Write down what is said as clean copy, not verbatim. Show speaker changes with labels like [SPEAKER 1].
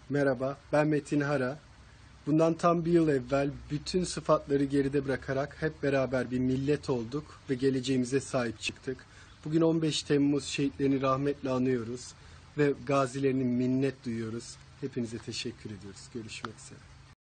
[SPEAKER 1] Merhaba, ben Metin Hara. Bundan tam bir yıl evvel bütün sıfatları geride bırakarak hep beraber bir millet olduk ve geleceğimize sahip çıktık. Bugün 15 Temmuz şehitlerini rahmetle anıyoruz ve gazilerine minnet duyuyoruz. Hepinize teşekkür ediyoruz. Görüşmek üzere.